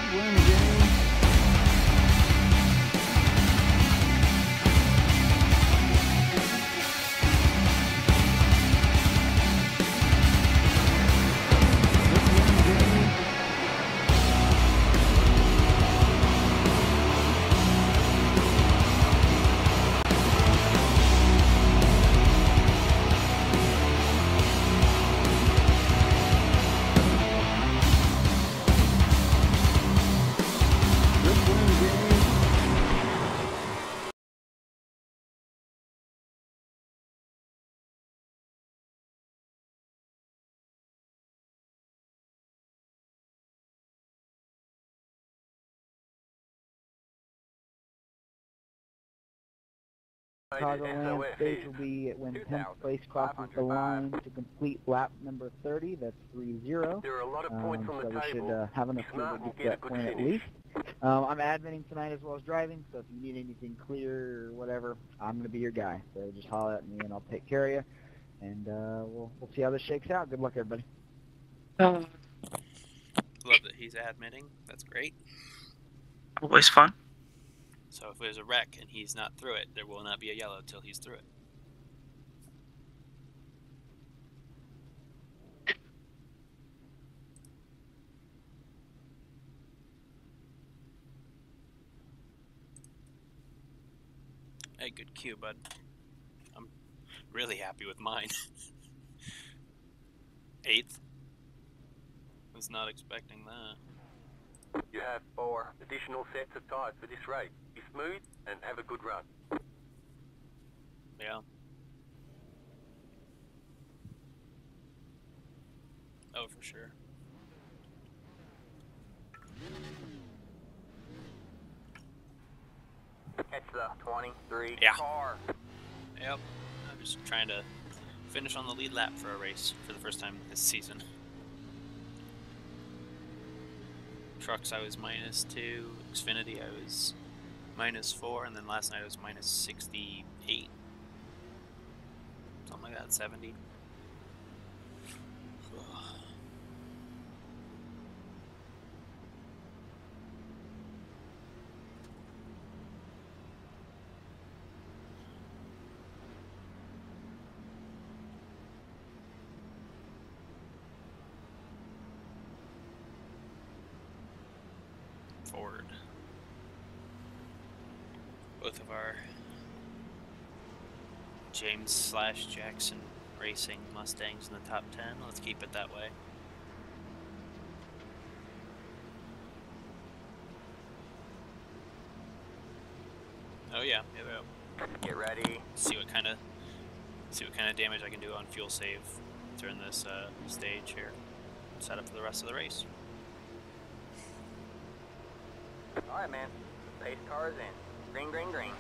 win the game. Chicagoland stage will be when 10th place crosses the line to complete lap number 30. That's 3-0. There are a lot of points on the so we table. should have enough fuel to get that point at least. I'm adminning tonight as well as driving, so if you need anything clear or whatever, I'm going to be your guy. So just holler at me and I'll take care of you. And we'll see how this shakes out. Good luck, everybody. Love that he's admitting. That's great. Always fun. So if there's a wreck and he's not through it, there will not be a yellow till he's through it. Hey, good cue, bud. I'm really happy with mine. 8th. Was not expecting that. You have 4 additional sets of tyres for this race. Be smooth and have a good run. Yeah. Oh, for sure. Catch the 23 Yeah. car. Yep. I'm just trying to finish on the lead lap for a race for the first time this season. Trucks I was -2, Xfinity I was -4, and then last night I was -68. Something like that, 70. Forward. Both of our James/Jackson Racing Mustangs in the top 10. Let's keep it that way. Oh yeah, yeah. Get ready. See what kind of damage I can do on fuel save during this stage here. Set up for the rest of the race. Alright, man. Pace car is in. Green, green, green.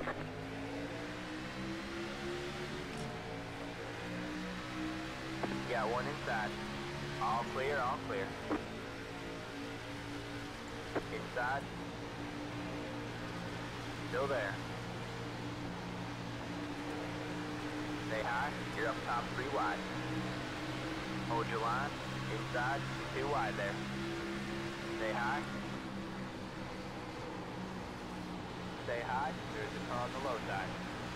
Got one inside. All clear, all clear. Inside. Still there. Stay high. You're up top 3 wide. Hold your line. Inside. 2 wide there. Stay high. Stay high. There's a car on the low side.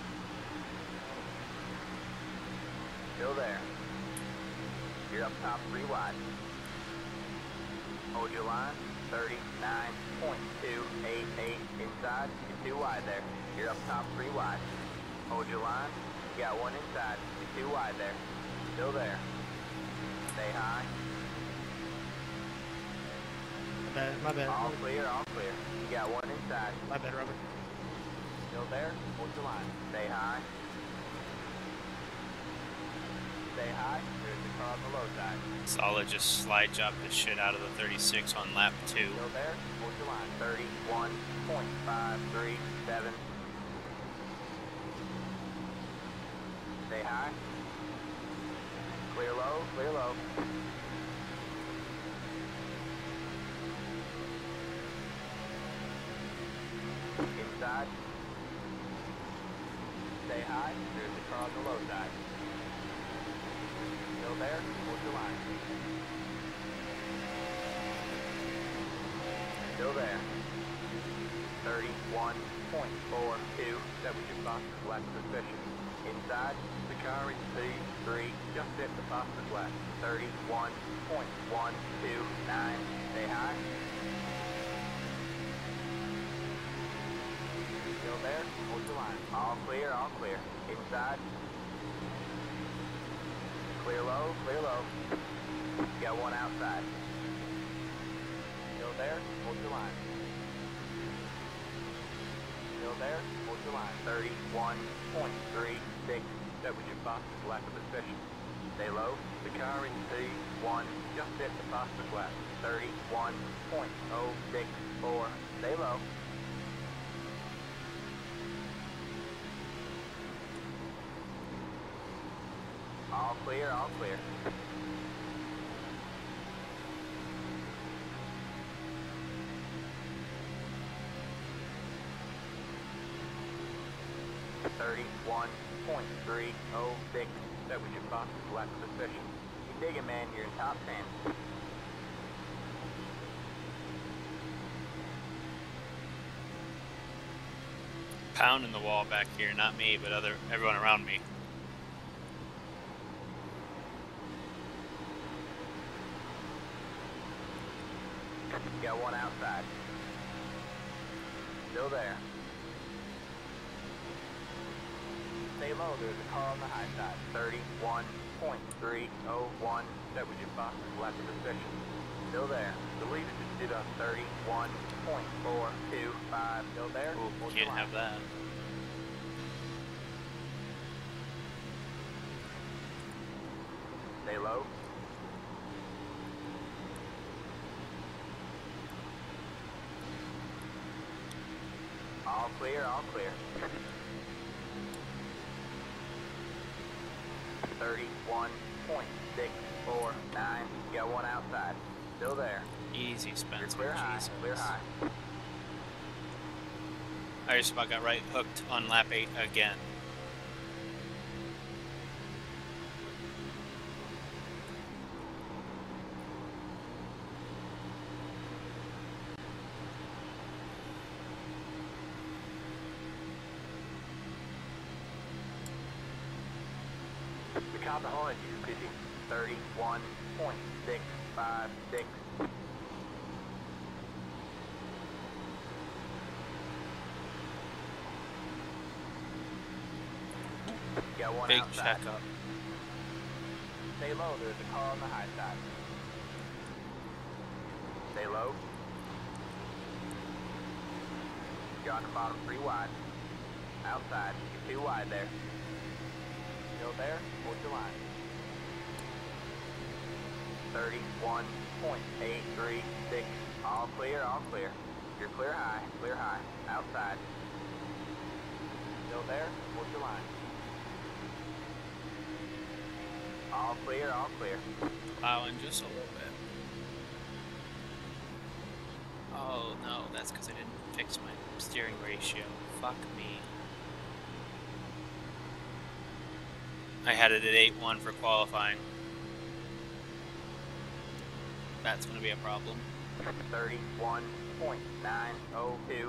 Still there. You're up top 3 wide. Hold your line. 39.288 inside. You're 2 wide there. You're up top 3 wide. Hold your line. You got 1 inside. You're 2 wide there. Still there. Stay high. My bad. All clear, all clear. You got 1 inside. My bad, Robert. Still there. Hold your line. Stay high. Stay high. There's the car on the low side. Solid just slide job the shit out of the 36 on lap 2. Still there. Hold your line. 31.537. Stay high. Clear low, clear low. Inside. Stay high. There's the car on the low side. Still there. Hold your line. Still there. 31.42. That was your fastest lap position. Inside, the car in P3, just hit the fastest lap. 31.129. Stay high. Still there? Hold your line. All clear, all clear. Inside. Clear low, clear low. Got one outside. Still there? Hold your line. Still there? Hold your line. 31.36. That was your fastest lap of the session. Stay low. The car in P1 just hit the fastest lap. 31.064. Stay low. All clear, all clear. .306. That was your fastest lap of the session. You dig it, man. You're in top 10. Pounding the wall back here, not me, but everyone around me. Got one outside. Still there. Stay low, there's a car on the high side. 31.301. That was your fastest lap of the session. Still there. The leader just did a 31.425. Still there? Ooh, can't have that. Stay low. All clear, all clear. 31.649. Got one outside. Still there. Easy, You're Spencer. clear high, Jesus. clear high. I just about got right hooked on lap 8 again. The car behind you is busy. 31.656. Got one Big outside. checkup. Stay low, there's a car on the high side. Stay low. You're on the bottom 3 wide. Outside, you're 2 wide there. Still there? Hold your line. 31.836. All clear, all clear. You're clear high, outside. Still there? Hold your line. All clear, all clear. Plowing just a little bit. Oh no, that's because I didn't fix my steering ratio. Fuck me. I had it at 8.1 for qualifying. That's going to be a problem. 31.902.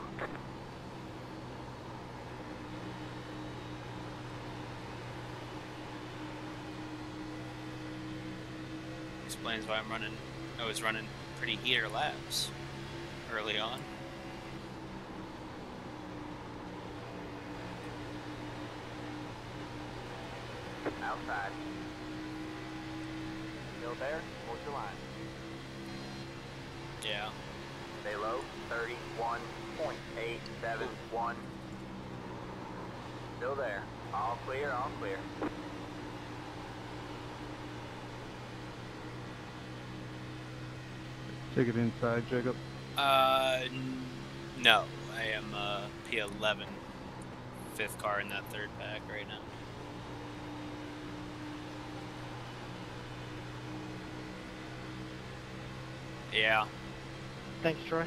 Explains why I was running pretty heater laps early on. Outside. Still there? Hold your line. Yeah. Stay low. 31.871. Still there. All clear, all clear. Take it inside, Jacob. No. I am P11, 5th car in that 3rd pack right now. Yeah. Thanks, Troy.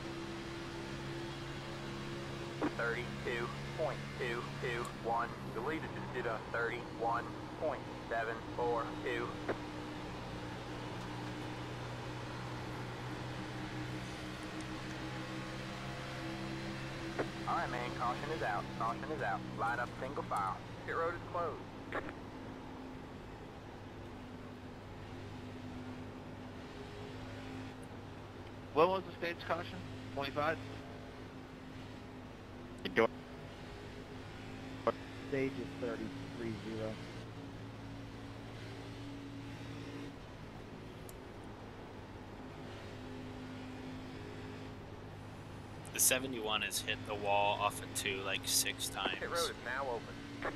32.221. The leader just did a 31.742. Alright, man, caution is out. Caution is out. Line up single file. Pit road is closed. What was the stage caution? 25? Stage is 33-0. The 71 has hit the wall off of 2 like 6 times. Pit road is now open.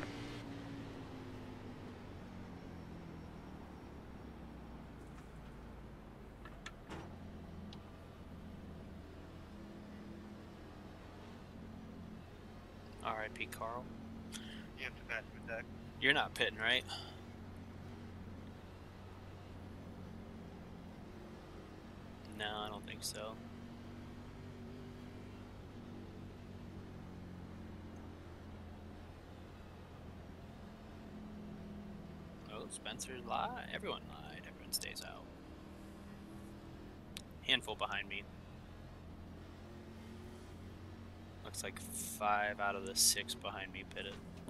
R.I.P. Carl. You have to back the deck. You're not pitting, right? No, I don't think so. Oh, Spencer lied. Everyone lied. Everyone stays out. Handful behind me. Looks like 5 out of the 6 behind me pitted.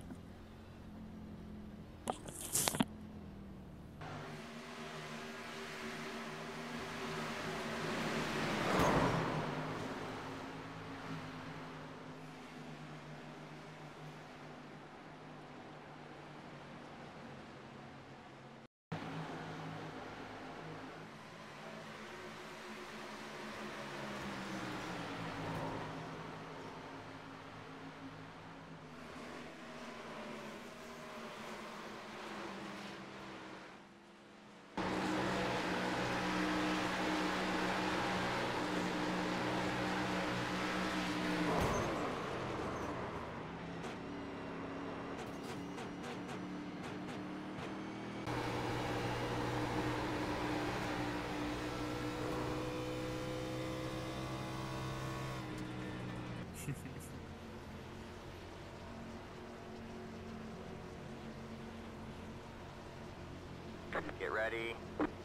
Get ready.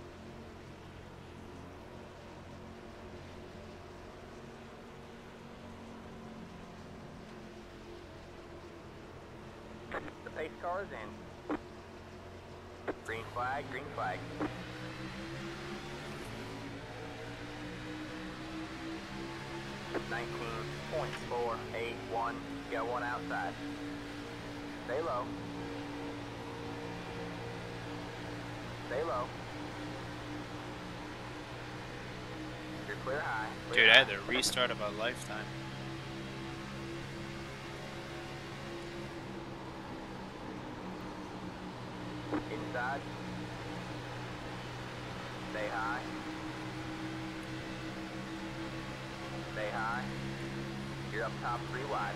The pace car is in. Green flag, green flag. .481. Got one outside. Stay low. Stay low. You're clear high. Clear Dude, I had high. the restart of a lifetime. Inside. Stay high. Stay high. You're up top 3 wide.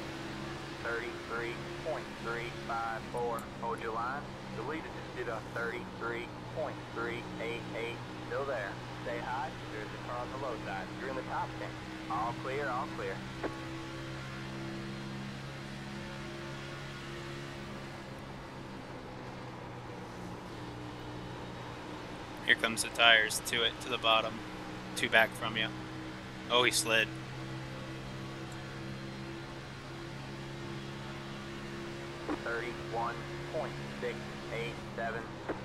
33.354. Hold your line. The leader just did a 33.388. Still there. Stay high. There's the car on the low side. You're in the top 10. All clear, all clear. Here comes the tires to it, to the bottom. 2 back from you. Oh, he slid. .687.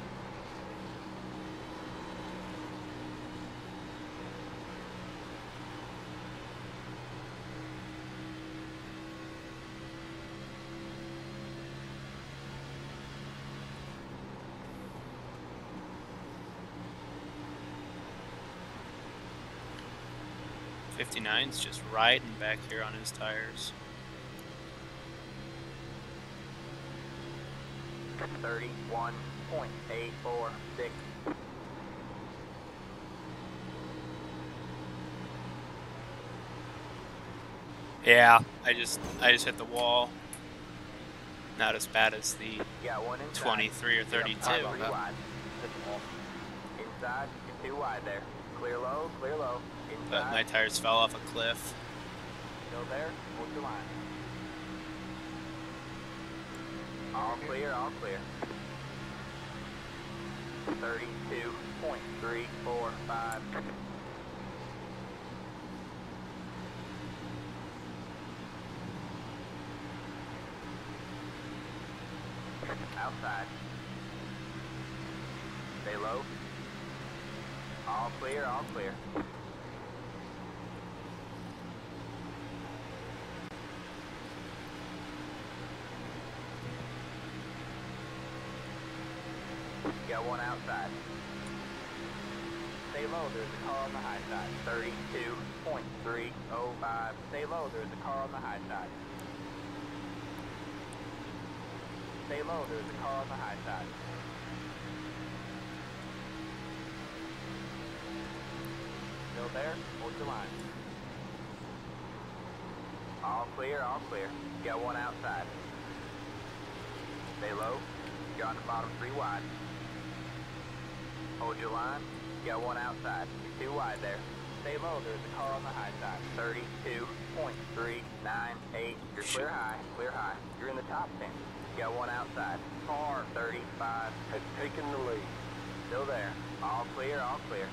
.59's just riding back here on his tires. 31.846. Yeah, I just hit the wall. Not as bad as the Got one inside. 23 or 32. Inside, 2 wide there. Clear low, clear low. But Inside. my tires fell off a cliff. Still there. Hold your line. All clear, all clear. 32.345. outside. Stay low. All clear, all clear. Got one outside. Stay low, there's a car on the high side. 32.305. Stay low, there's a car on the high side. Stay low, there's a car on the high side. Still there, hold your line. All clear, all clear. Got one outside. Stay low, you're on the bottom 3 wide. Hold your line. Got one outside. You're 2 wide there. Stay low. There's a car on the high side. 32.398. You're clear high. Clear high. You're in the top 10. Got one outside. Car 35 has taken the lead. Still there. All clear. All clear.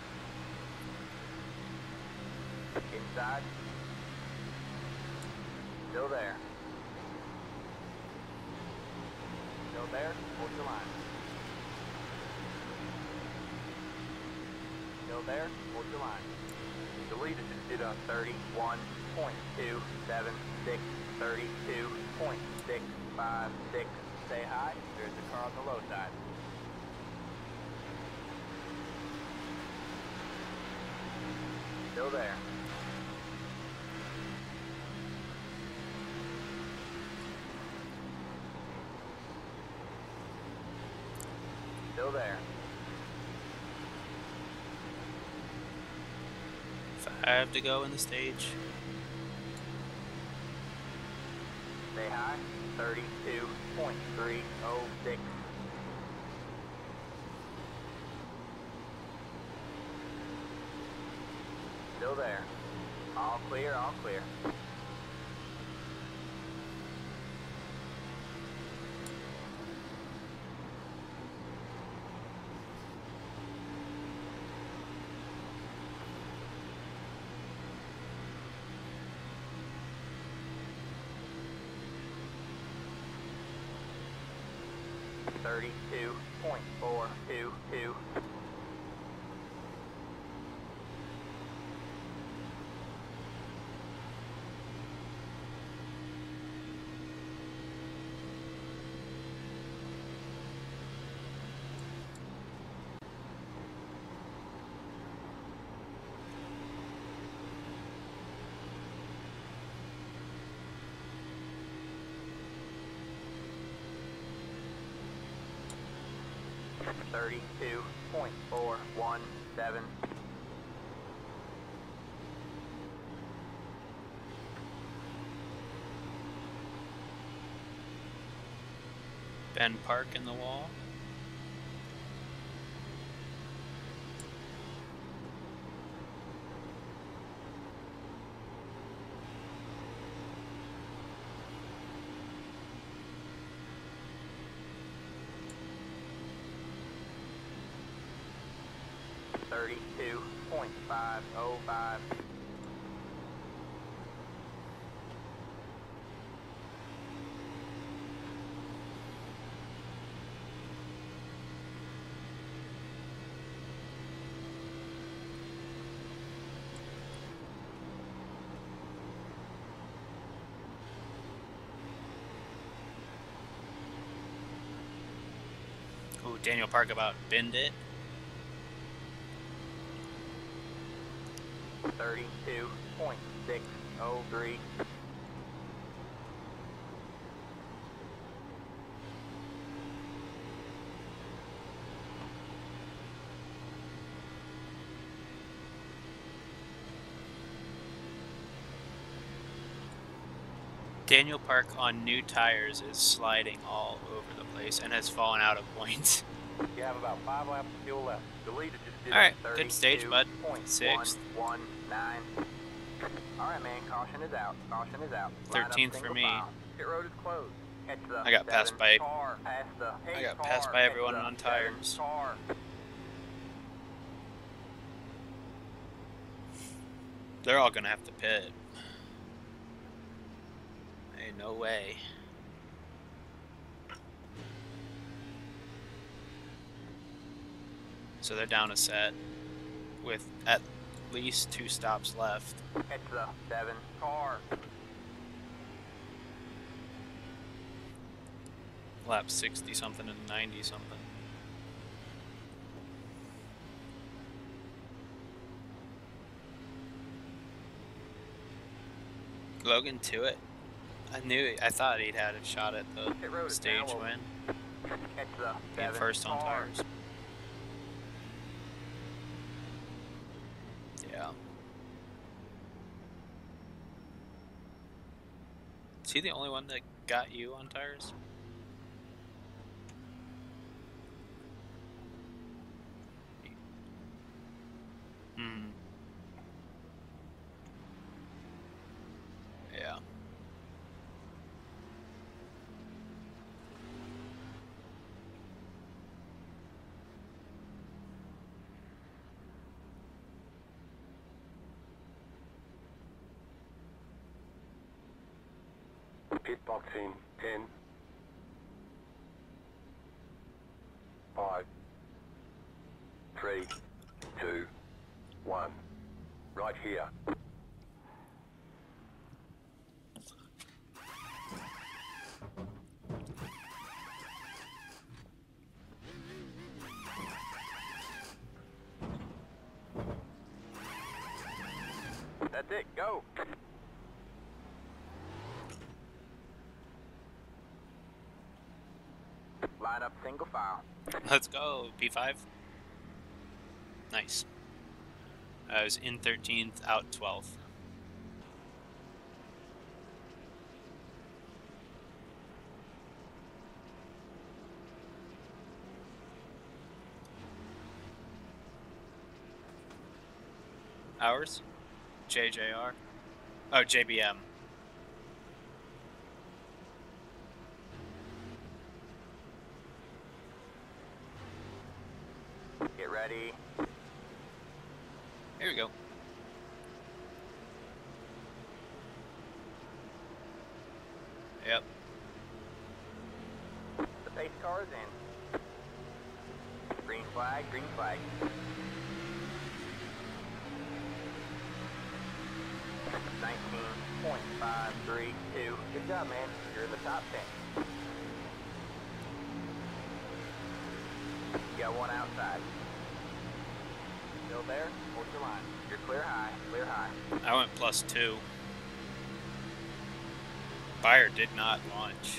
Inside. Still there. Still there. Hold your line. Still there, hold your line. The lead is just on 31.276, 32.656. Stay high, there's a car on the low side. Still there. Still there. 5 to go in the stage. Stay high, 32.306. Still there. All clear, all clear. .422. .417. Ben Park in the wall. .505. Ooh, Daniel Park about binned it. 32.603. Daniel Park on new tires is sliding all over the place and has fallen out of points. You have about 5 laps of fuel left. The lead is just All right, good stage, bud. 6th. 119. All right, man. Caution is out. Caution is out. 13th for me. Pit road is closed. Catch the I got passed by. car. Pass the I got passed by everyone on tires. Car. They're all gonna have to pit. Hey, no way. So they're down a set with at least 2 stops left. It's the 7 car. Lap 60 something and 90 something. Logan to it. I thought he'd had a shot at the stage win. It's the Being 7 first on car. tires. Yeah. Is he the only one that got you on tires? Hmm. Yeah. Pit box in 10, 5, 3, 2, 1. Right here. That's it, go. Line up single file. Let's go, P5. Nice. I was in 13th, out 12th. Ours? JJR? Oh, JBM. Get ready. Here we go. Yep. The pace car is in. Green flag, green flag. 19.532. Good job, man. You're in the top 10. You got one outside. Still there? Hold your line. You're clear high, clear high. I went +2. Buyer did not launch.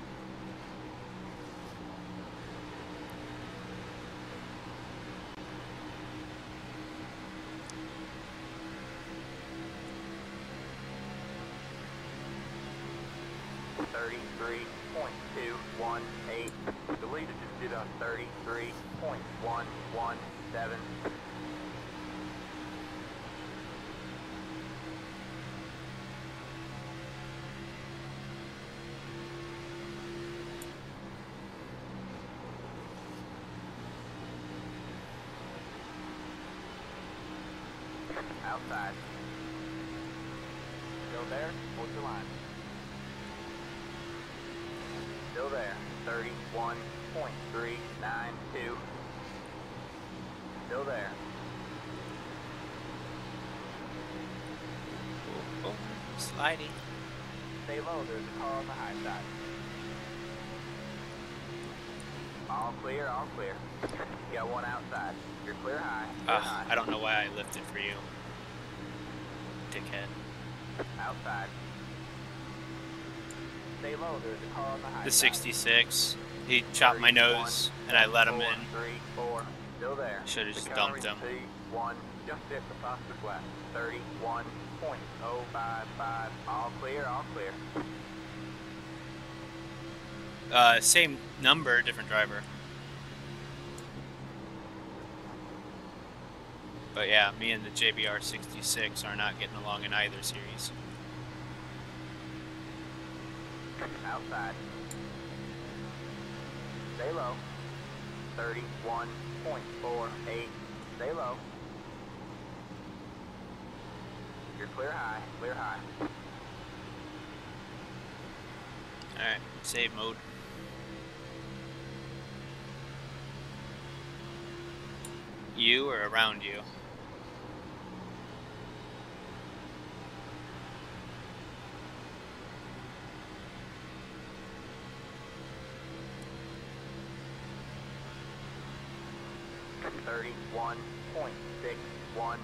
.218. The leader just did on 33.117. Outside. Still there? Hold your line. Still there. 31.392. Still there. Oh, sliding. Stay low. There's a car on the high side. All clear, all clear. You got one outside. You're clear high. Clear high. I don't know why I lifted for you. Dickhead. Outside. Stay low. There's a car on the high The side. 66. He chopped my nose, and I let him in. 4. Still there. Should have just The car dumped him. in C1. Just hit the fastest left. 31.055. All clear, all clear. Same number, different driver. But yeah, me and the JBR 66 are not getting along in either series. Outside. Stay low. 31.48. Stay low. You're clear high, clear high. Alright, save mode. You or around you? .61.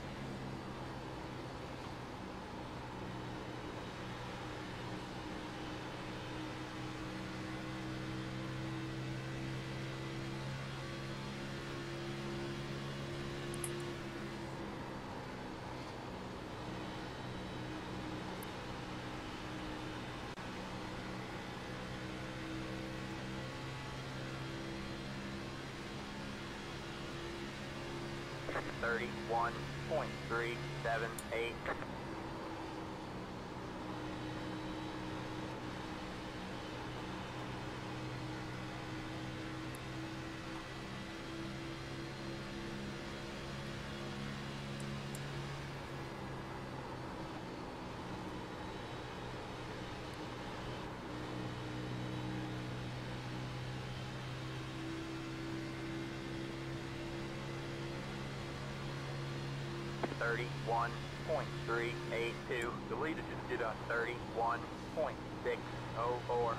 .378. .31.382. The leader just did a 31.604.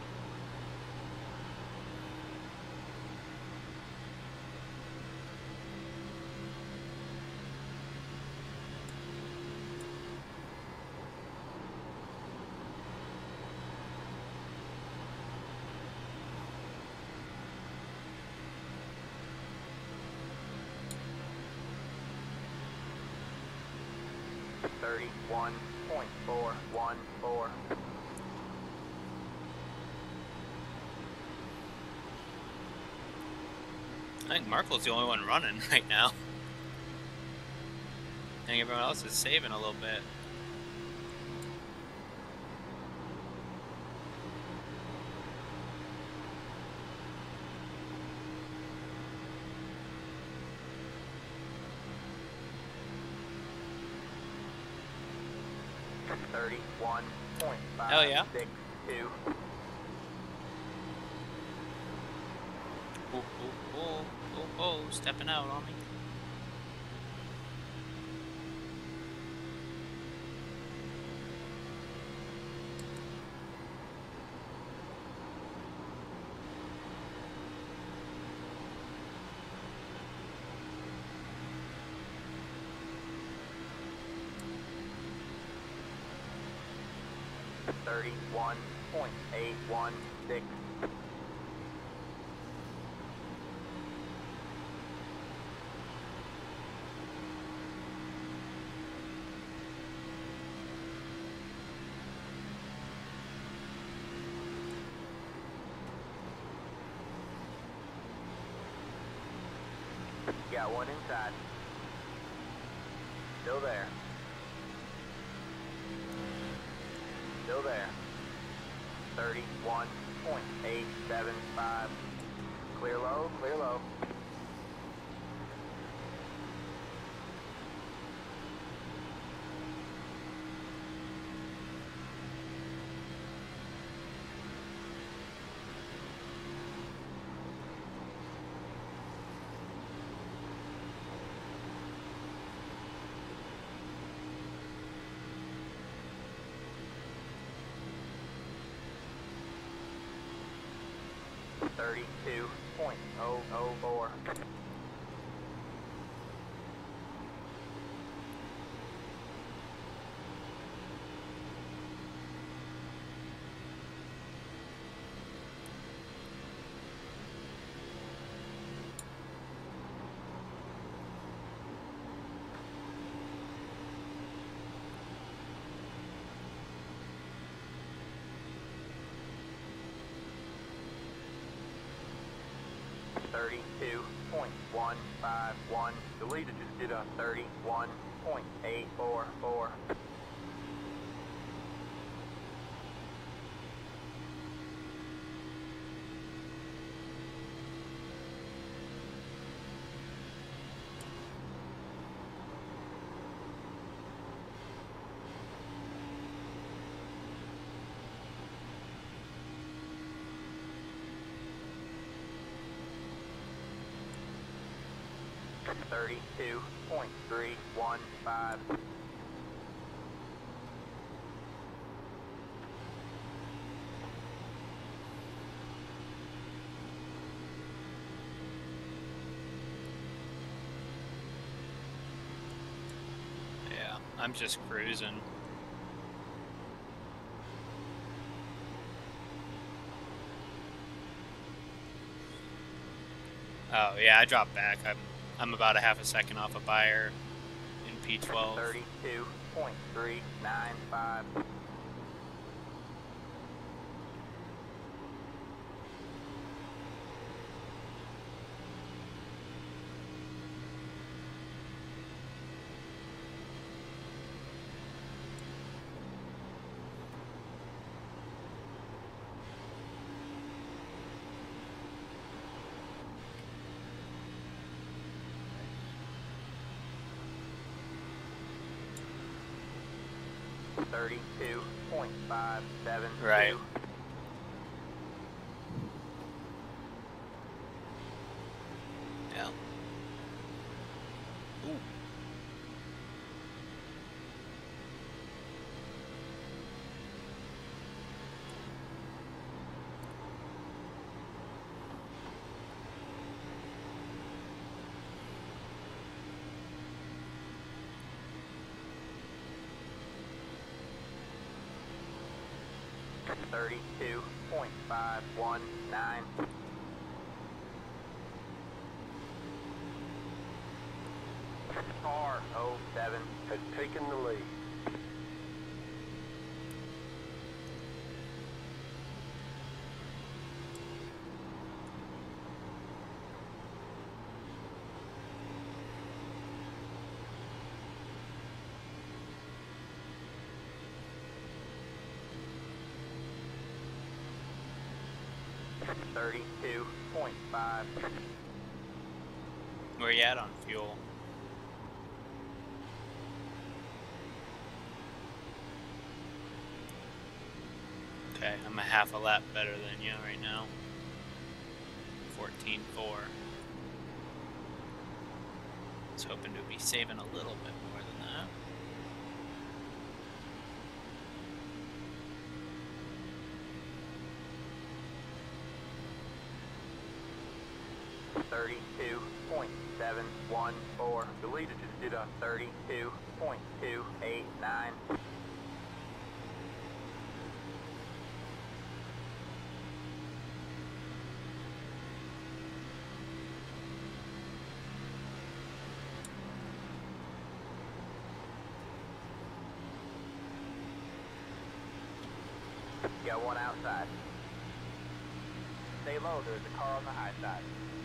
.31.414. I think Markle's the only one running right now. I think everyone else is saving a little bit. Hell yeah. 31.562. Oh, stepping out on me. .816. Got one inside. Still there. Still there. 31.875. Clear low, clear low. .32.004. .32.151. The leader just did a 31.844. 32.315. Yeah, I'm just cruising. Oh yeah, I dropped back. I'm about a half a second off a buyer in P12. 32.395. .572. Right. Yeah. Ooh. .519. Car 07 Has taken the lead. .5. Where you at on fuel? Okay, I'm a half a lap better than you right now. 14.4. I was hoping to be saving a little bit more than that. .32.714. The leader just did a 32.289. Got one outside. Stay low, there's a car on the high side.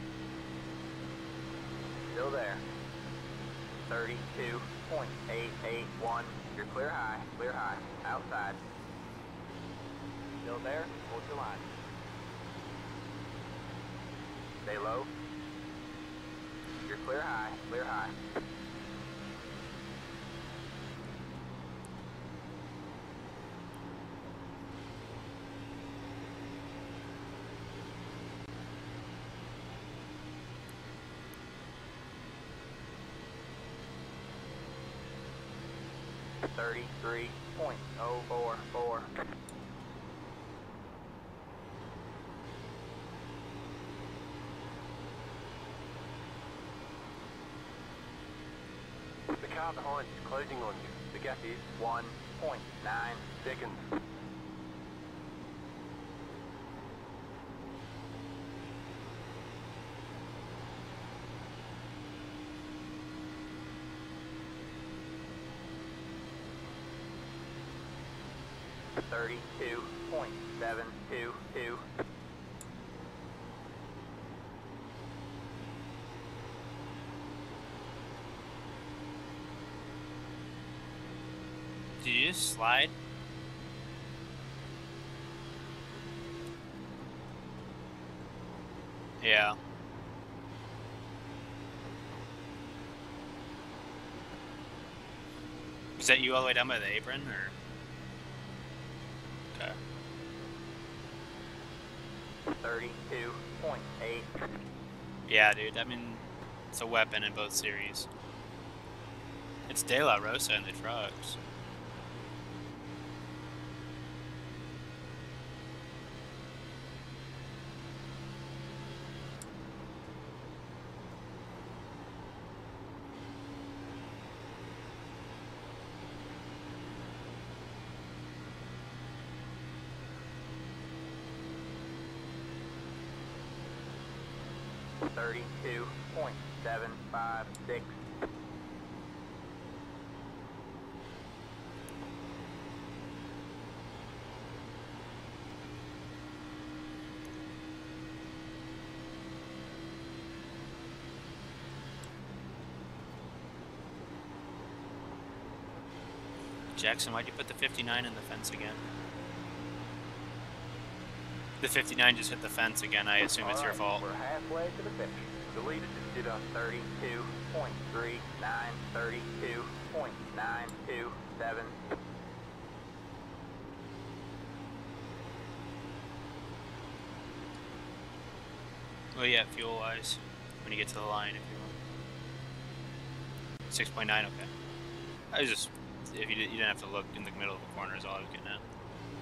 Still there. 32.881. You're clear high, outside. Still there, hold your line. Stay low. You're clear high, clear high. .044. The car behind is closing on you. The gap is 1.9 seconds. .722. Did you just slide? Yeah. Was that you all the way down by the apron, or? Okay. 32.8. Yeah, dude. I mean, It's a weapon in both series. It's De La Rosa in the trucks. .756. Jackson, why'd you put the 59 in the fence again? The 59 just hit the fence again. I assume it's your fault. We're halfway to the finish. The leader just did a 32.39, 32.927. Well, yeah, fuel-wise, when you get to the line, if you want. 6.9, okay. I was just, if you didn't have to look in the middle of the corner is all I was getting at.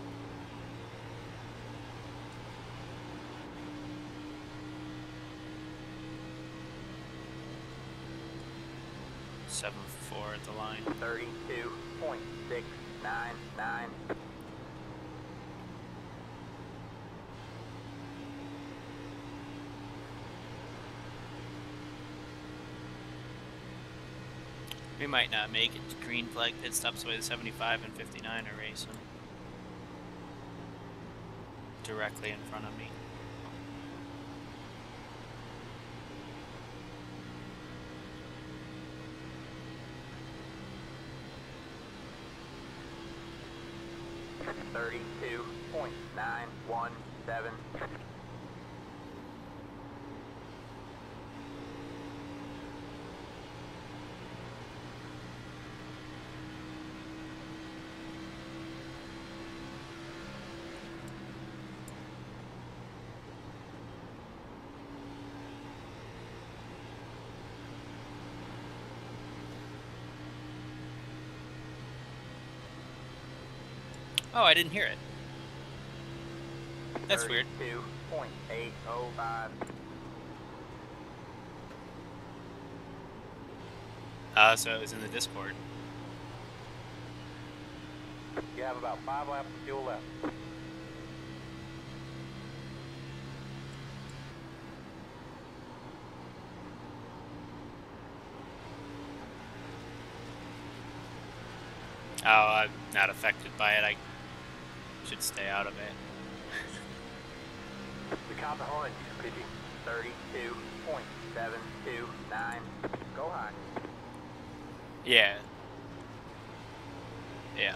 Seven 4 at the line. 32.699. We might not make it to green flag pit stops the way the 75 and 59 are racing. Directly in front of me. .917. Oh, I didn't hear it. That's weird. 32.805. So it was in the Discord. You have about 5 laps of fuel left. Oh, I'm not affected by it. I should stay out of it. The car behind you is pitting. 32.729. Go high. Yeah. Yeah.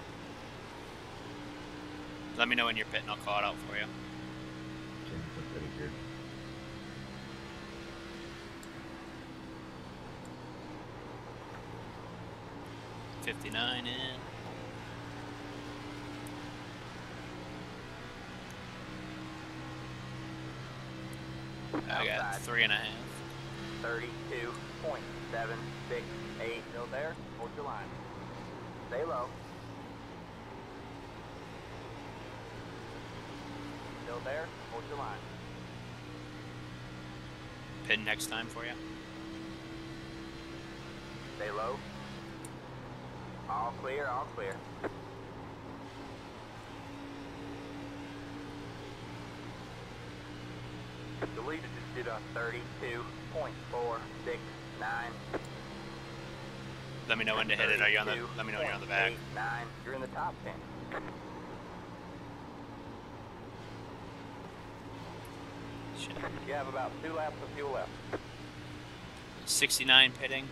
Let me know when you're pitting. I'll call it out for you. Pretty good. .59 in. I got 3.5. 32.768. Still there? Hold your line. Stay low. Still there? Hold your line. Pin next time for you. Stay low. All clear, all clear. The leader just did a 32.469. Let me know when to hit it. Are you on the? Let me know when you're on the back. 9. You're in the top 10. Shit. You have about 2 laps of fuel left. 69 pitting.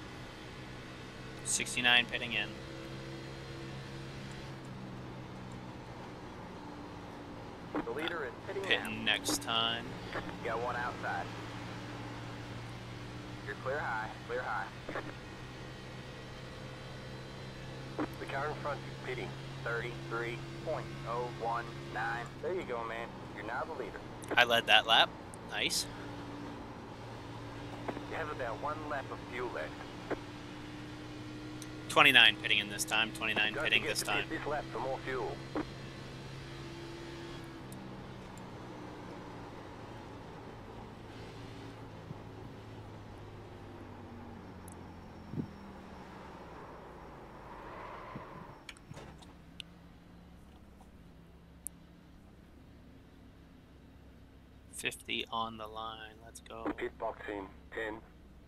69 pitting in. The leader is pitting Pitting next time. You got 1 outside. You're clear high, clear high. The car in front is pitting. 33.019. There you go, man. You're now the leader. I led that lap. Nice. You have about 1 lap of fuel left. 29 pitting in this time. 29 Don't pitting forget this to pit time. this lap for more fuel. .50 on the line. Let's go. Pit box in 10,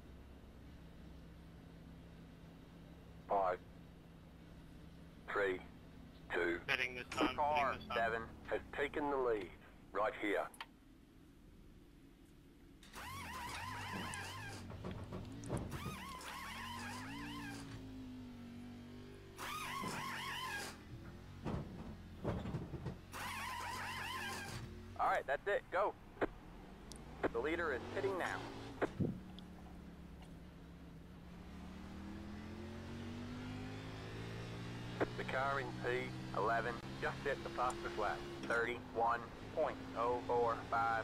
5, 3, 2, Pitting this time. Car Pitting this time. 7. has taken the lead right here. All right, that's it. Go. The leader is pitting now. The car in P 11. Just hit the fastest lap. 31.045.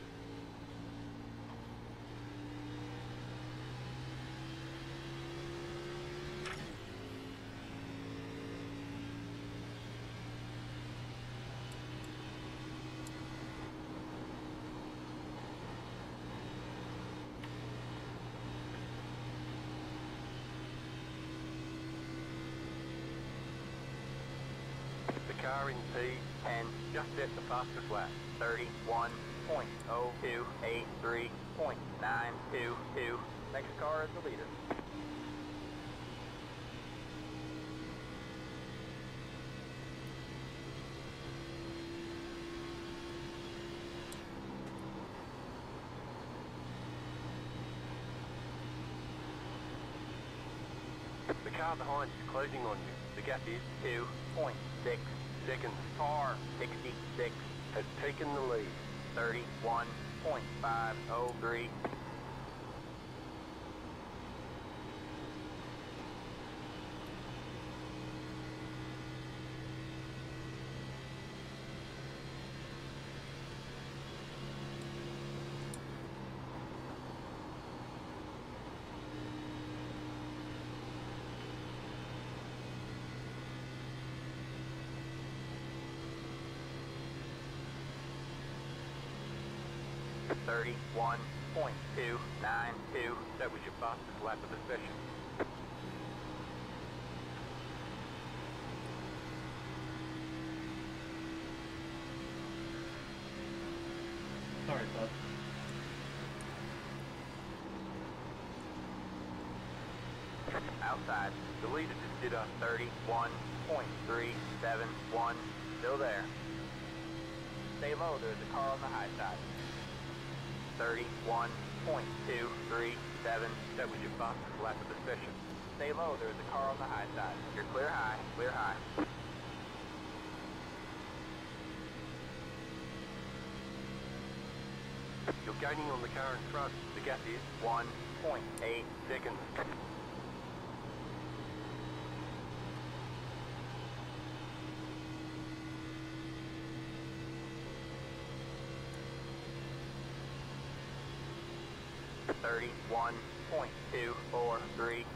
the car in P 10. Just hit the fastest lap. 31.0283.922. Next car is the leader. the car behind is closing on you. The gap is 2.6 seconds. Car 66. Has taken the lead. 31.503. Thirty-one point 292. That was your fastest lap of the session. Sorry, bud. Outside. The leader just did a 31.371. Still there. Stay low. There's a car on the high side. 31.237. That was your fastest lap of the session. Stay low. There's a car on the high side. You're clear high. Clear high. You're gaining on the car in front. The gap is 1.8 seconds. Thirty-one point 243.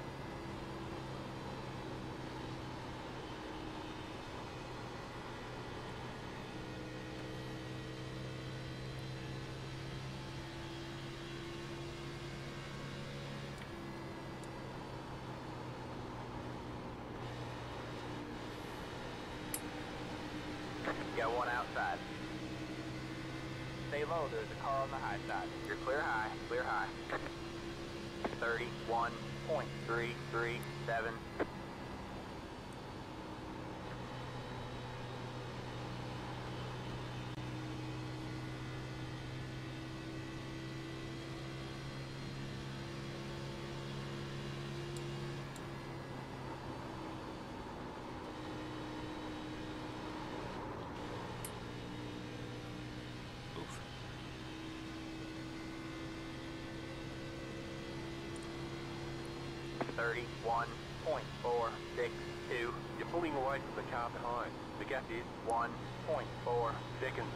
Got one outside. Stay low, there's a car on the high side. You're clear high, clear high. 31.337. Oof. Thirty-one point 462. You're pulling away from the car behind. The gap is 1.4. seconds.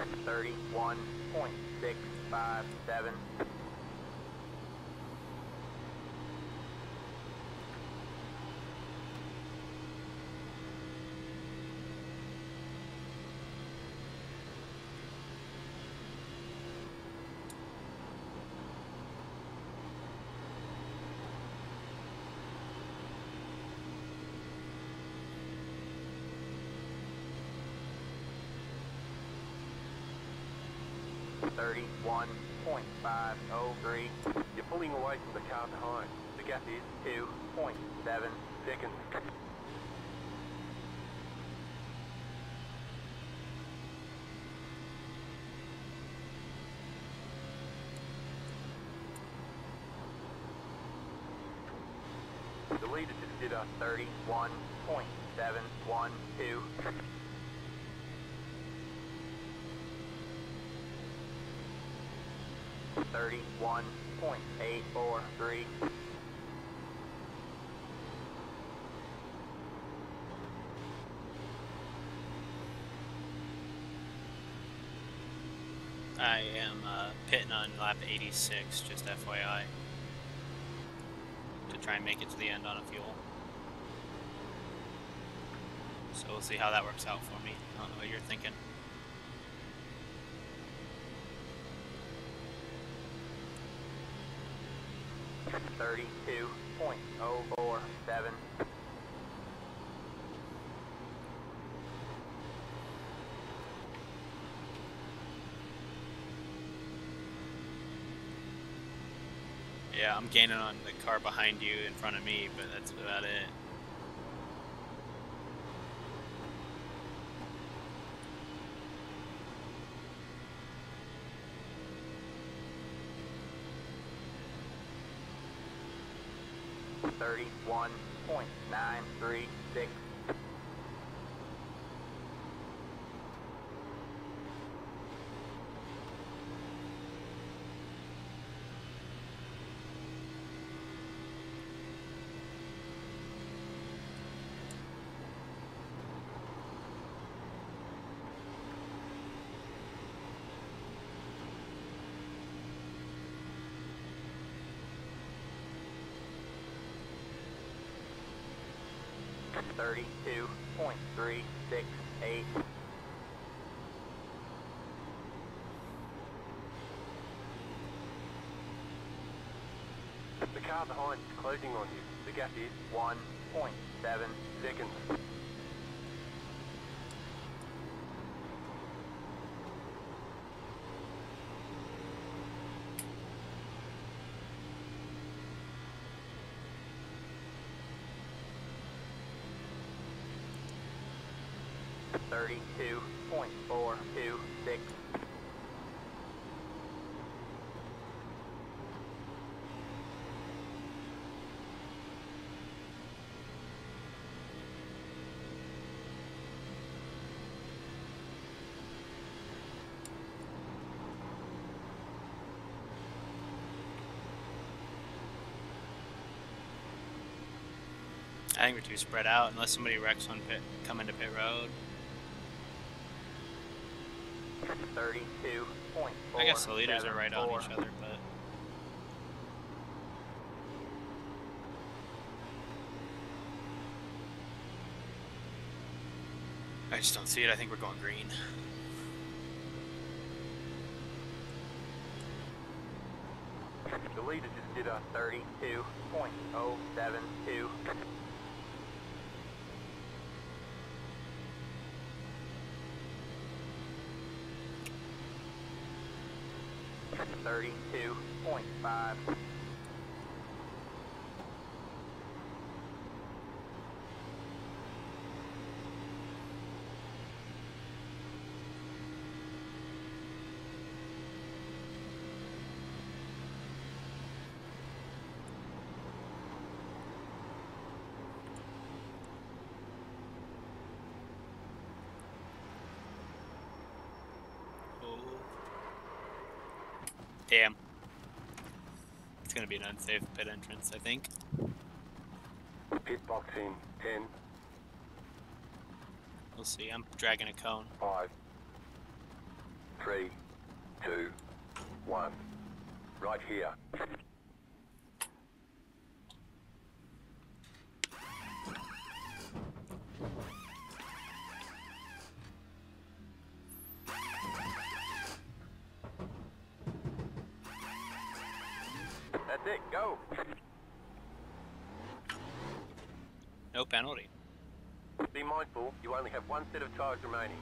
31.657. Thirty-one point 503. You're pulling away from the car behind. The gap is 2.7 seconds. The leader just did a 31.712. Thirty-one point 843. I am pitting on lap 86, just FYI, to try and make it to the end on a fuel. So we'll see how that works out for me. I don't know what you're thinking. $32.047. Yeah, I'm gaining on the car behind you in front of me, but that's about it. $31.936. $32.368. The car behind is closing on you. The gap is 1.7 seconds. $32.426. I think we're too spread out unless somebody wrecks on pit, come into pit road. 32.4. I guess the leaders are right on each other, but I just don't see it. I think we're going green. The leader just did a 32.072. $32.5. Damn. It's gonna be an unsafe pit entrance, I think. Pit box in 10, We'll see. I'm dragging a cone. 5, 3, 2, 1. Right here. That's it, go! No penalty. Be mindful, you only have one set of tires remaining.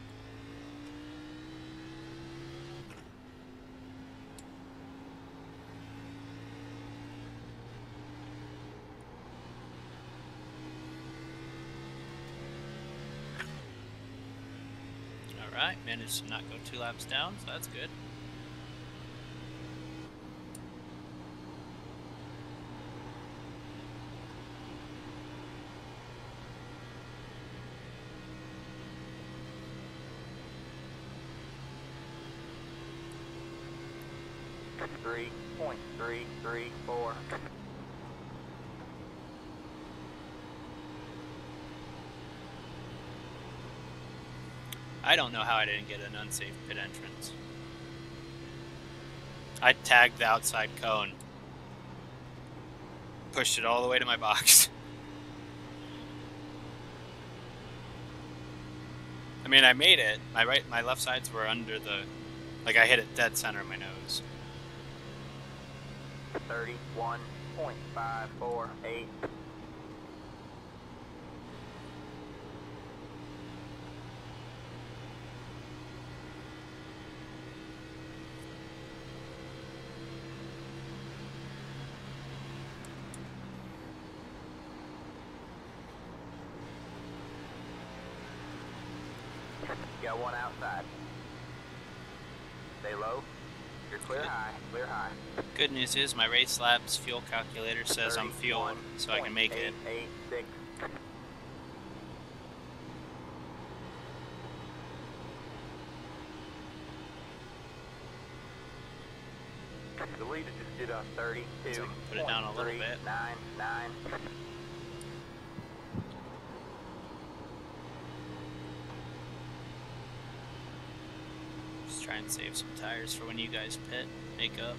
Alright, managed to not go 2 laps down, so that's good. Three point 334. I don't know how I didn't get an unsafe pit entrance. I tagged the outside cone. Pushed it all the way to my box. I mean, I made it. My left sides were under the... Like, I hit it dead center of my nose. 31.548. Got one outside. Stay low. You're clear high. Clear high. Good news is my race labs fuel calculator says I'm fueled, so I can make it. 886. The leader just did us. 32. So I can put it down a little bit. 99. Just try and save some tires for when you guys pit, make up.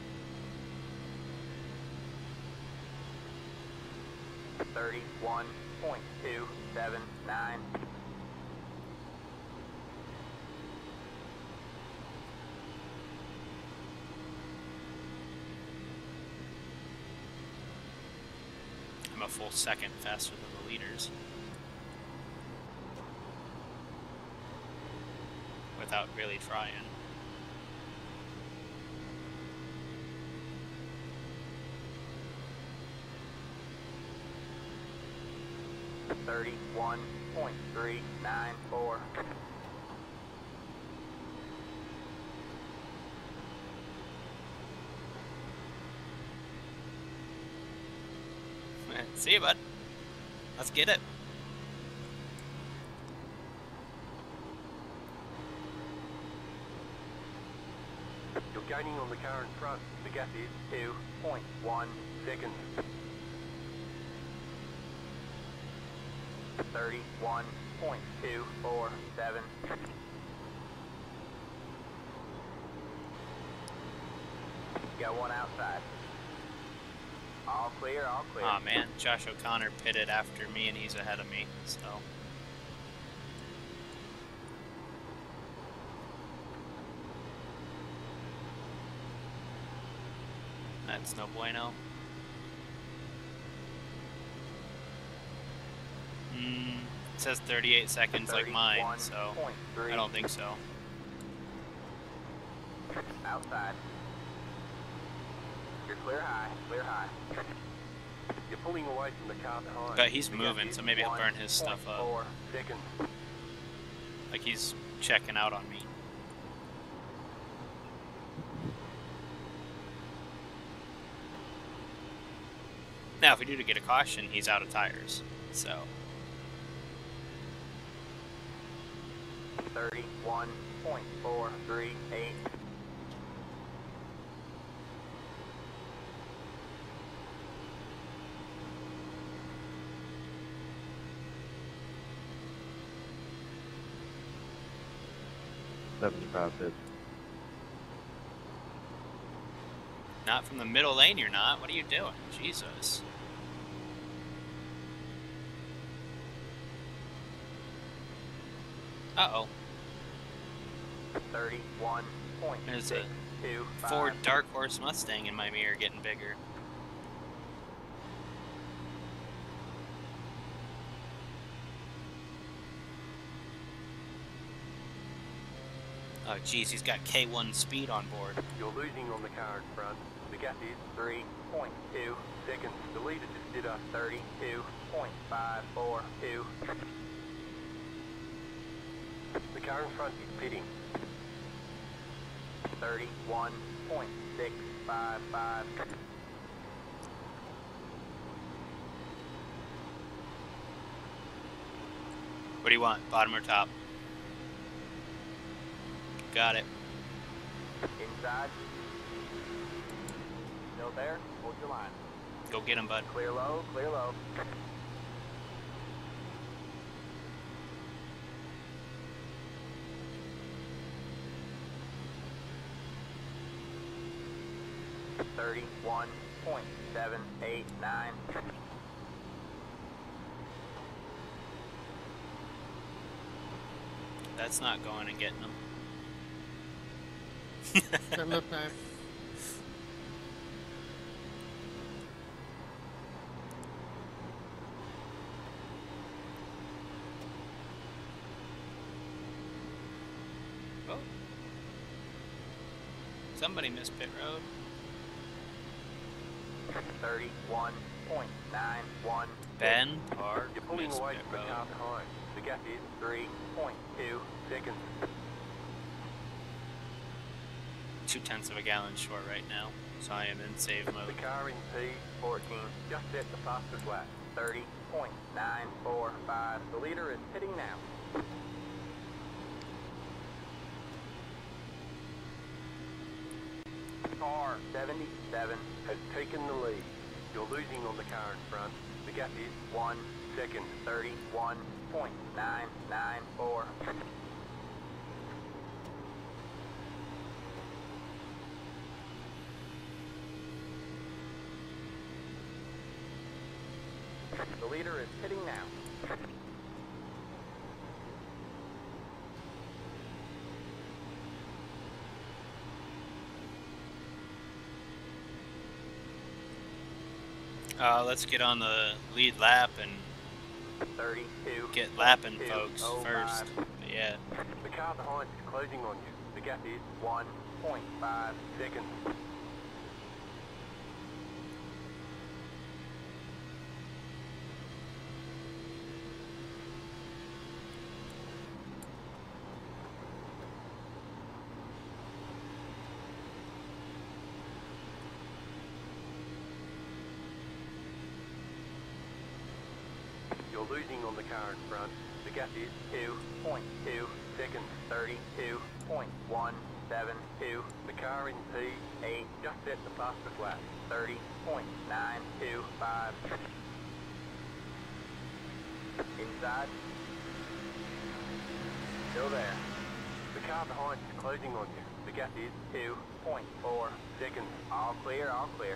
31.279. I'm a full second faster than the leaders. Without really trying. .394. See you, bud. Let's get it. You're gaining on the car in front. The gap is 2.1 seconds. 31.247. Got one outside. All clear, all clear. Aw, man, Josh O'Connor pitted after me and he's ahead of me, so. That's no bueno. It says 38 seconds like mine, so I don't think so. Outside. You're clear high, clear high. You're pulling away from the car behind. But he's moving, so maybe he'll burn his stuff up. 4 seconds. Like he's checking out on me. Now, if we do to get a caution, he's out of tires, so. 31.438. Seventy-five bits. Not from the middle lane, you're not. What are you doing? Jesus. Uh-oh. 31.625. There's a Ford Dark Horse Mustang in my mirror getting bigger. Oh, geez, he's got K1 speed on board. You're losing on the car in front. The gap is 3.2 seconds. The leader just did a 32.542. The car in front is pitting. 31.655. What do you want? Bottom or top? Got it. Inside. Still there? Hold your line. Go get him, bud. Clear low, clear low. $31.789. That's not going and getting him. Enough time. Oh. Somebody missed pit road. 31.91. Ben Park You're pulling missed away pit from the car road. behind. The gap is 3.2 seconds. 0.2 of a gallon short right now, so I am in save The mode. car in P14 just set the fastest lap. 30.945. The leader is pitting now. Car 77. Has taken the lead. You're losing on the car in front. The gap is 1 second. 31.994. The leader is pitting now. Let's get on the lead lap and 32. get lapping, folks, first. But yeah. The car behind is closing on you. The gap is 1.5 seconds. You're losing on the car in front. The gap is 2.2 seconds. 32.172. The car in P8 just set the fastest lap. 30.925. Inside. Still there. The car behind is closing on you. The gap is 2.4 seconds. All clear, all clear.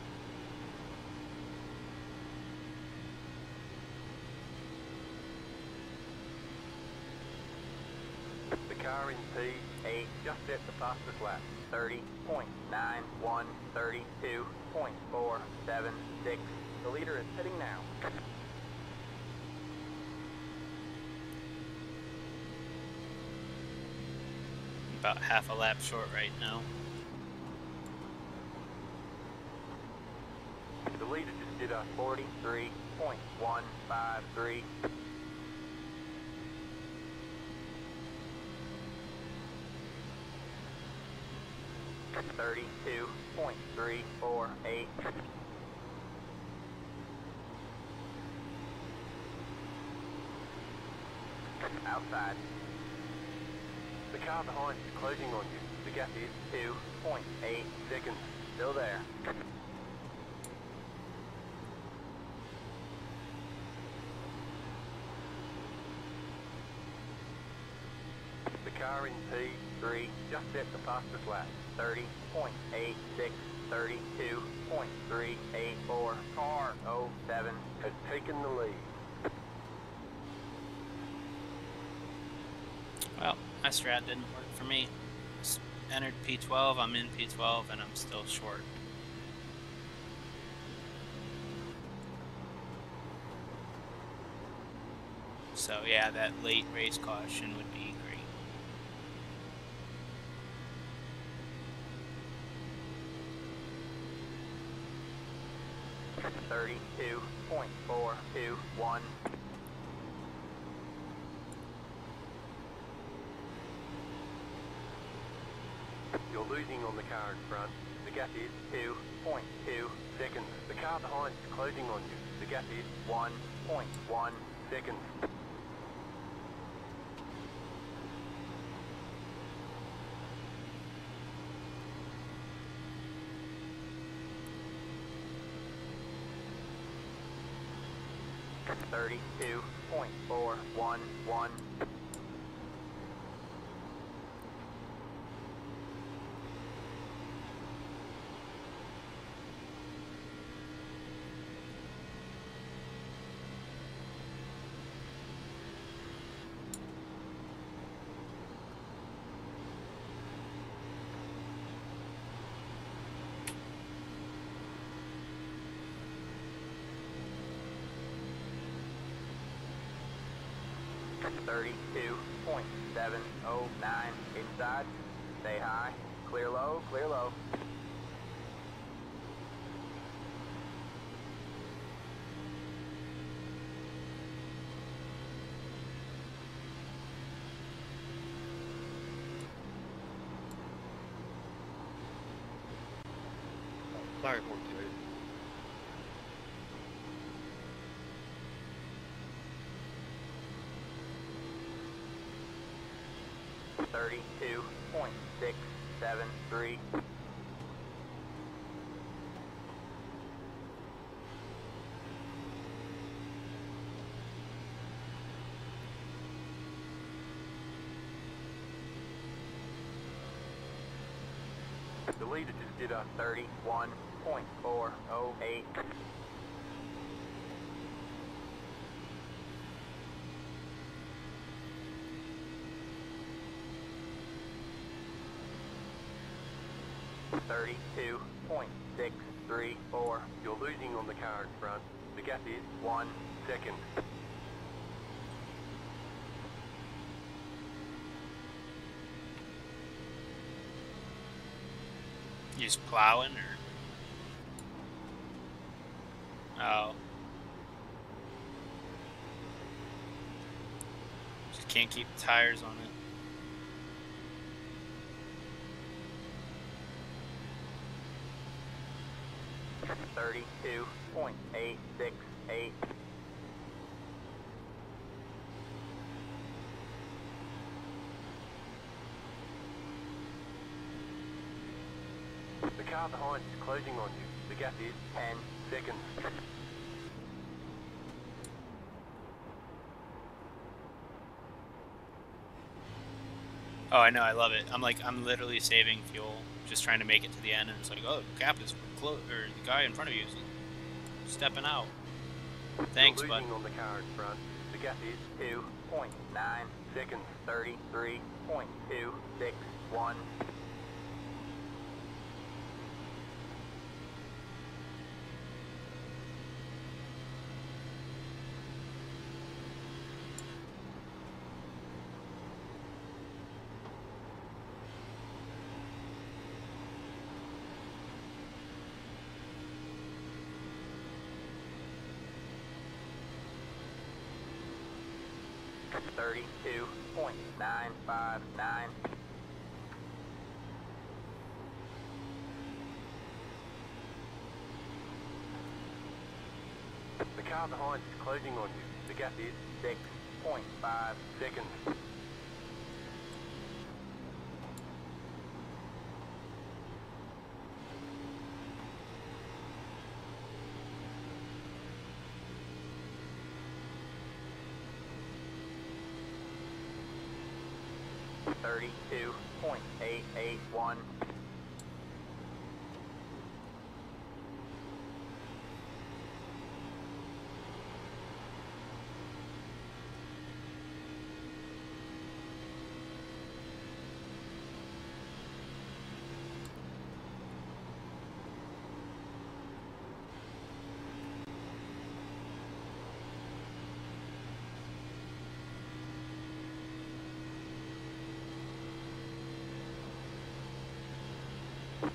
The car in P8 just set the fastest lap. 30.91, 32.476. The leader is pitting now. About half a lap short right now. The leader just did a 43.153. $32.348. Outside. The car behind is closing on you. The gap is 2.8 seconds. Still there. The car in P3 just set the fastest lap. 30.86. 32.384. Car 07 has taken the lead. Well, my strat didn't work for me. Entered P12, I'm in P12, and I'm still short. So yeah, that late race caution would be great. .421. You're losing on the car in front. The gap is 2.2 seconds. The car behind is closing on you. The gap is 1.1 seconds. .411. .32.709 inside. Stay high. Clear low, clear low. Sorry, 48. 32.673. The leader just did a 31.408. .32.634. You're losing on the car in front. The gap is 1 second. You just plowing or? Oh. Just can't keep the tires on it. .32.868. The car behind is closing on you. The gap is 10 seconds. Oh, I know, I love it. I'm literally saving fuel, just trying to make it to the end, and it's like, oh, the gap is close, or the guy in front of you is stepping out. Thanks, You're bud. losing on the car in front. The gap is 2.9 seconds. 33.261. .32.959. The car behind is closing on you. The gap is 6.5 seconds. .32.881.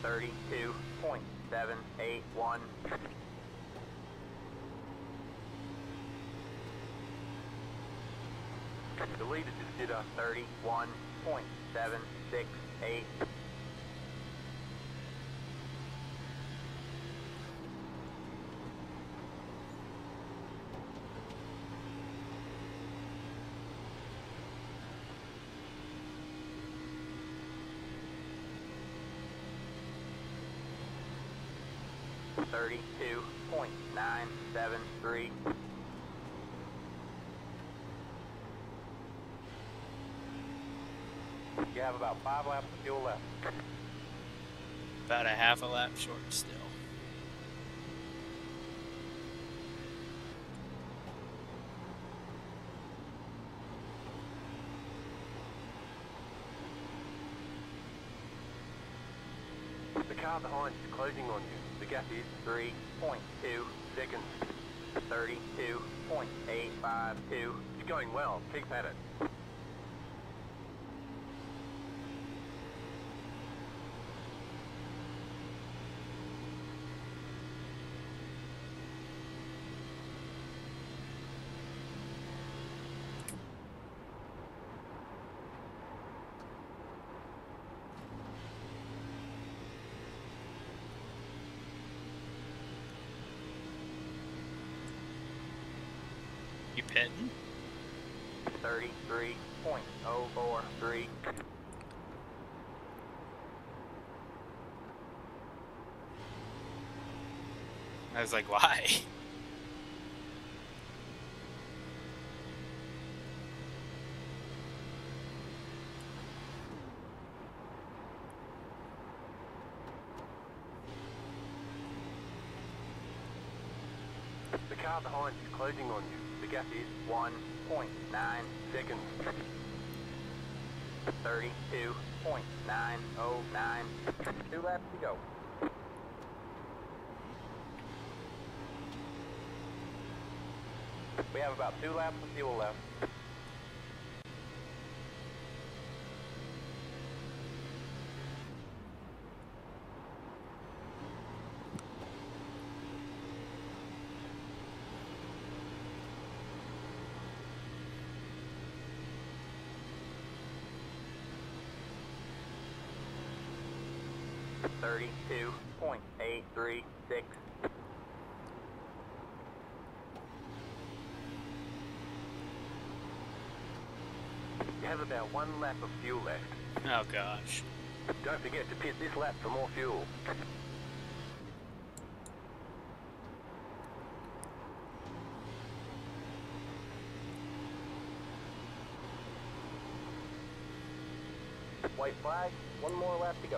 32.781. The leader just did a 31.768. .973. You have about 5 laps of fuel left. About a half a lap short still. The car behind is closing on you. The gap is 3.2 seconds. 32.852. It's going well. Keep at it. You pitting? 33.043. I was like, why? The car behind is closing on you. The gap is 1.9 seconds. 32.909. 2 laps to go. We have about 2 laps of fuel left. .836. You have about 1 lap of fuel left. Oh gosh. Don't forget to pit this lap for more fuel. White flag. 1 more lap to go.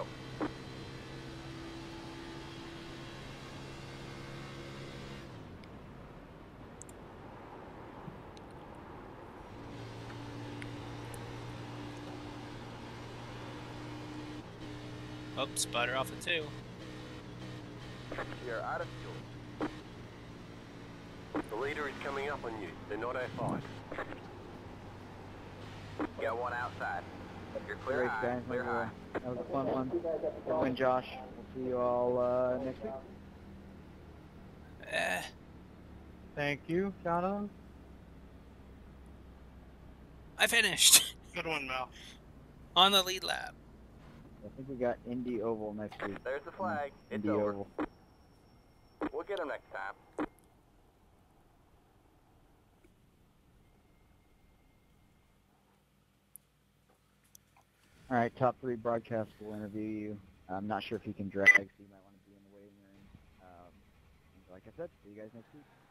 Oh, sputter off the 2. You're out of fuel. The leader is coming up on you. They're not A5. Got 1 outside. You're clear Great, high. guys. Clear high. That was a fun one. Good win, Josh. We'll see you all next week. Thank you, Shadow. I finished Good one, Mel. on the lead lap. I think we got Indy Oval next week. There's the flag. It's Indy over. Oval. We'll get him next time. All right, top 3 broadcast will interview you. I'm not sure if he can drag, so you might want to be in the waiting room. Like I said, see you guys next week.